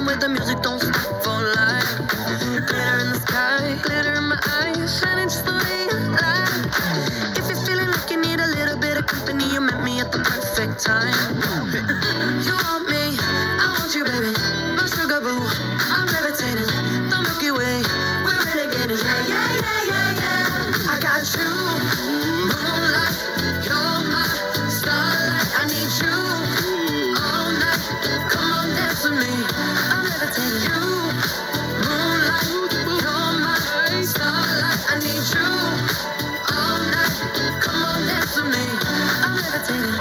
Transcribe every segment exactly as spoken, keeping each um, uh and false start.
with the music, don't stop for life. Glitter in the sky, glitter in my eyes, shining just the way you like. If you're feeling like you need a little bit of company, you met me at the perfect time. You want me, I want you, baby. My sugar boo, I'm levitating. The Milky Way, we're renegading. Yeah, yeah, yeah, yeah, yeah. I got you, moonlight, you're my starlight. I need you all night. Come on, dance with me. I'm levitating. You, moonlight, you're my starlight. I need you all night. Come on, dance with me. I'm levitating.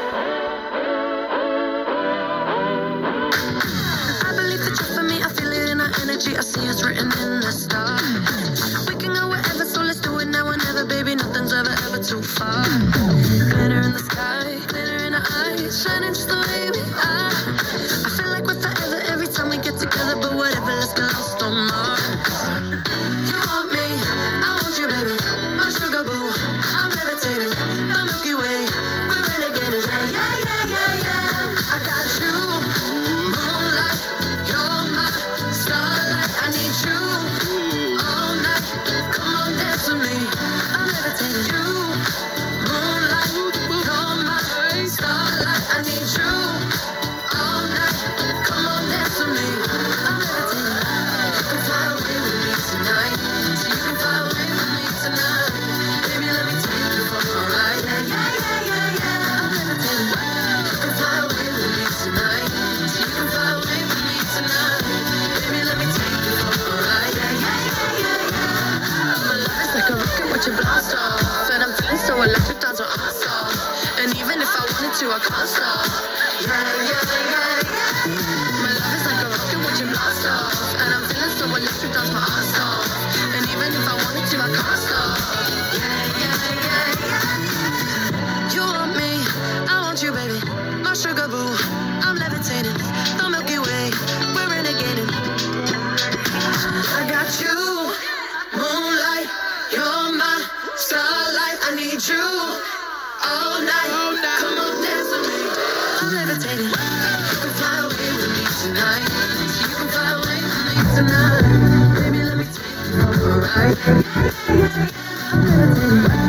I believe that you're for me. I feel it in our energy. I see it's written in the stars. We can go wherever, so let's do it now or never, baby. Nothing's ever, ever too far. Glitter in the sky, glitter in our eyes, shining just the way we are. I feel like we're forever every time we get together, but whatever, let's get lost on Mars. You want me, I want you, baby. My sugar boo, I'm levitating. The Milky Way, we're renegading. Yeah, yeah, yeah, yeah, yeah. I got you, moonlight, you're my starlight. I need you all night. Come on, dance with me. I'm levitating. You, moonlight, you're my starlight. I need you all night. Come on, dance with me. I'm levitating. You can fly away with me tonight. So you can fly away with me tonight. Baby, let me take you for a ride. Yeah, yeah, yeah, yeah, yeah. I'm levitating. You can fly away with me tonight. So you can fly away with me tonight. Baby, let me take you for a ride. Yeah, yeah, yeah, yeah, yeah. My love is like a rocket with your blast off, and I'm feeling so electric, that's what I'm soft. And even if I wanted to, I can't stop. Yeah, yeah, yeah, yeah. My love is like a rocket with your blast off, and I'm feeling so electric, that's my ass off. And even if I wanted to, I can't stop. Yeah, yeah, yeah, yeah. You want me, I want you, baby. My sugar boo, I'm levitating. The Milky Way, we're renegading. I got you, moonlight, you're my starlight. I need you all night. Come on, dance with me. I'm levitating. You can fly away with me tonight. You can fly away with me tonight. Baby, let me take you for a ride. I'm levitating.